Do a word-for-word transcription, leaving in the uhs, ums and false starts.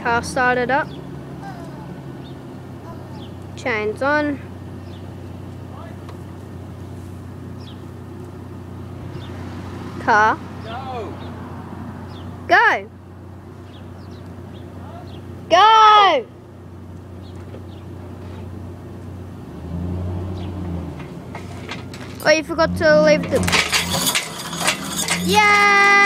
Car started up. Chains on. Car. Go! Go! Go! Oh, you forgot to leave the... Yay!